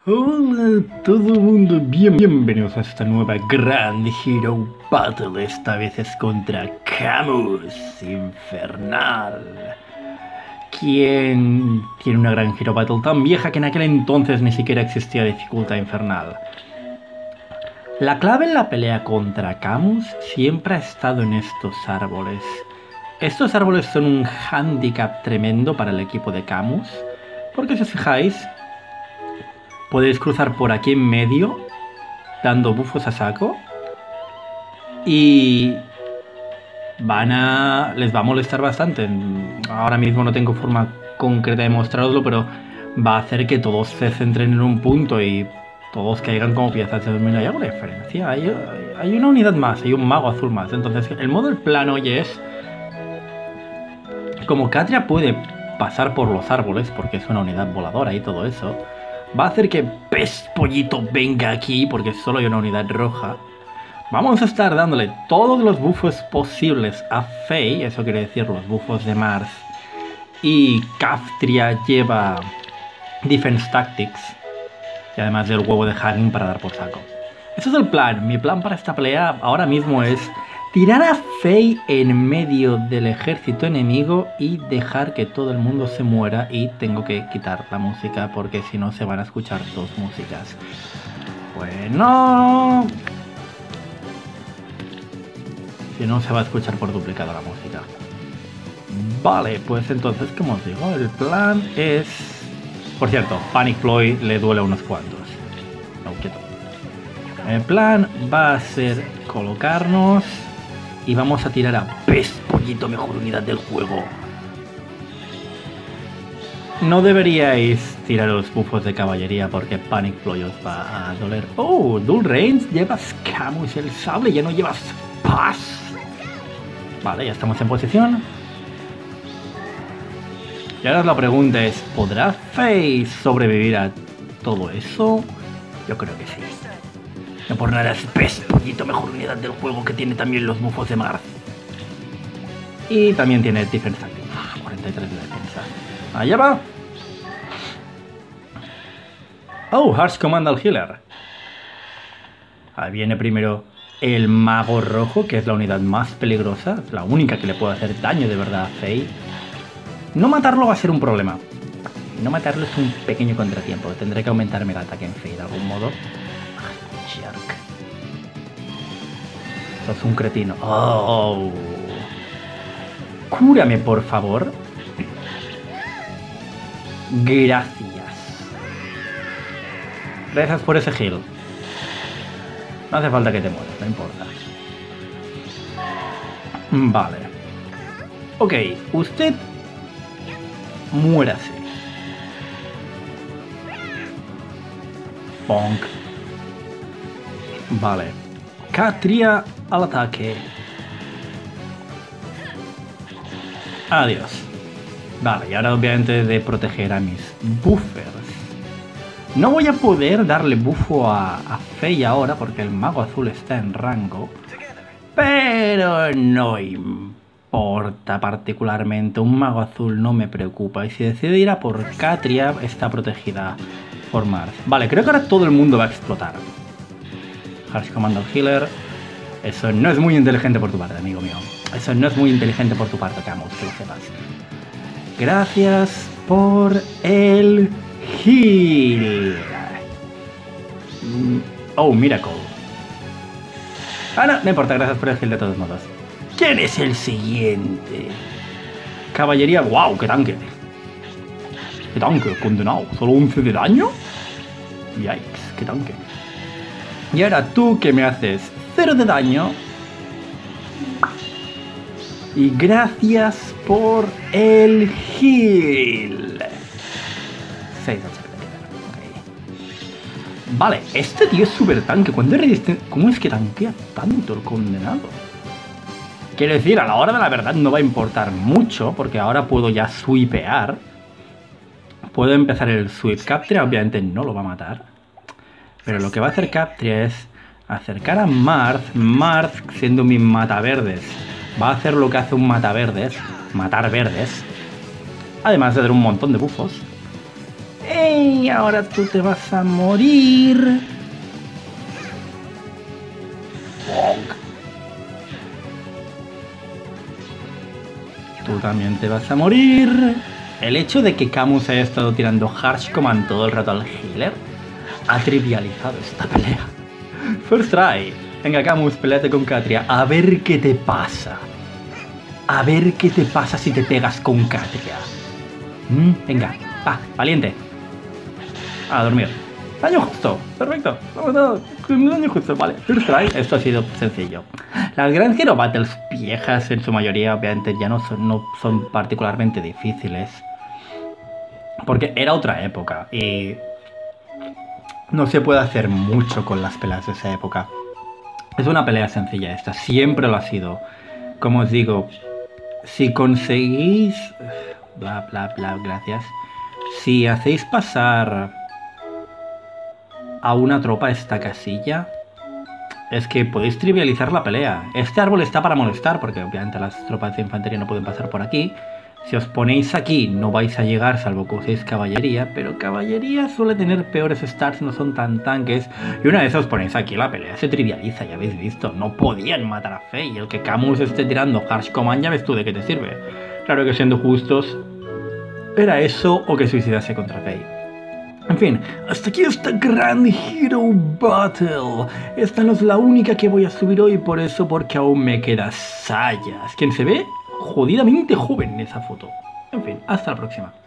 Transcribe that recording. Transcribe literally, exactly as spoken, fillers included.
Hola a todo el mundo, bien- bienvenidos a esta nueva Grand Hero Battle. Esta vez es contra Camus Infernal, quien tiene una Grand Hero Battle tan vieja que en aquel entonces ni siquiera existía dificultad infernal. La clave en la pelea contra Camus siempre ha estado en estos árboles. Estos árboles son un handicap tremendo para el equipo de Camus, porque si os fijáis, podéis cruzar por aquí en medio, dando bufos a saco, y van a... les va a molestar bastante. Ahora mismo no tengo forma concreta de mostraroslo, pero va a hacer que todos se centren en un punto y todos caigan como piezas de dominó. Hay alguna diferencia, hay, hay una unidad más, hay un mago azul más. Entonces el modo del plan hoy es... como Catria puede pasar por los árboles, porque es una unidad voladora y todo eso, va a hacer que Pez Pollito venga aquí, porque solo hay una unidad roja. Vamos a estar dándole todos los buffos posibles a Faye, eso quiere decir los buffos de Mars. Y Catria lleva Defense Tactics, y además del huevo de Hanging para dar por saco. Ese es el plan. Mi plan para esta pelea ahora mismo es tirar a Faye en medio del ejército enemigo y dejar que todo el mundo se muera, y tengo que quitar la música porque si no se van a escuchar dos músicas. Bueno... si no se va a escuchar por duplicado la música. Vale, pues entonces, como os digo, el plan es... por cierto, Panic Ploy le duele a unos cuantos. No, quieto. El plan va a ser colocarnos... y vamos a tirar a Pez Pollito, mejor unidad del juego. No deberíais tirar los buffos de caballería porque Panic Ploy os va a doler. Oh, Dual Reigns, llevas Camus el sable, ya no llevas Paz. Vale, ya estamos en posición. Y ahora la pregunta es, ¿podrá Faye sobrevivir a todo eso? Yo creo que sí. No por nada es Pez Pollito, mejor unidad del juego, que tiene también los buffos de Mars. Y también tiene Defense Tactics. cuarenta y tres de defensa. Allá va. Oh, Harsh Command al Healer. Ahí viene primero el Mago Rojo, que es la unidad más peligrosa. Es la única que le puede hacer daño de verdad a Faye. No matarlo va a ser un problema. No matarlo es un pequeño contratiempo. Tendré que aumentarme el ataque en Faye de algún modo. Shark. Sos un cretino. Oh. Cúrame, por favor. Gracias. Gracias por ese heal. No hace falta que te mueras, no importa. Vale. Ok, usted... muérase. Bonk. Vale. Catria al ataque. Adiós. Vale, y ahora obviamente de proteger a mis buffers. No voy a poder darle bufo a, a Faye ahora porque el mago azul está en rango. Pero no importa particularmente. Un mago azul no me preocupa. Y si decide ir a por Catria, está protegida por Mars. Vale, creo que ahora todo el mundo va a explotar. Harsh Command al Healer. Eso no es muy inteligente por tu parte, amigo mío. Eso no es muy inteligente por tu parte, Camus, que lo sepas. Gracias por el heal. Oh, Miracle. Ah, no, no importa, gracias por el heal de todos modos. ¿Quién es el siguiente? Caballería, wow, qué tanque. Qué tanque, condenado. ¿Solo once de daño? Yikes, qué tanque. Y ahora tú que me haces cero de daño. Y gracias por el heal. seis de H P. Okay. Vale, este tío es super tanque. ¿Cuánto resistencia? ¿Cómo es que tanquea tanto el condenado? Quiero decir, a la hora de la verdad no va a importar mucho, porque ahora puedo ya sweepear. Puedo empezar el sweep. Catria obviamente no lo va a matar. Pero lo que va a hacer Catria es acercar a Marth. Marth, siendo mi mataverdes, va a hacer lo que hace un mataverdes, matar verdes. Además de dar un montón de buffos. ¡Ey! Y ahora tú te vas a morir. Tú también te vas a morir. El hecho de que Camus haya estado tirando Harsh Command todo el rato al healer ha trivializado esta pelea. First try. Venga, Camus, peleate con Catria. A ver qué te pasa. A ver qué te pasa si te pegas con Catria. Mm, venga, va, valiente. A dormir. Daño justo, perfecto. Daño justo, vale. First try, esto ha sido sencillo. Las Grand Hero Battles viejas, en su mayoría, obviamente, ya no son, no son particularmente difíciles. Porque era otra época y no se puede hacer mucho con las peleas de esa época. Es una pelea sencilla esta, siempre lo ha sido. Como os digo, si conseguís... Bla, bla, bla, gracias. Si hacéis pasar a una tropa esta casilla, es que podéis trivializar la pelea. Este árbol está para molestar, porque obviamente las tropas de infantería no pueden pasar por aquí. Si os ponéis aquí no vais a llegar salvo que uséis caballería, pero caballería suele tener peores stats, no son tan tanques. Y una vez os ponéis aquí la pelea se trivializa, ya habéis visto. No podían matar a Faye, y el que Camus esté tirando Harsh Command ya ves tú de qué te sirve. Claro que siendo justos, era eso o que suicidase contra Faye. En fin, hasta aquí esta Grand Hero Battle. Esta no es la única que voy a subir hoy, por eso, porque aún me queda Sayas, quien se ve jodidamente joven en esa foto. En fin, hasta la próxima.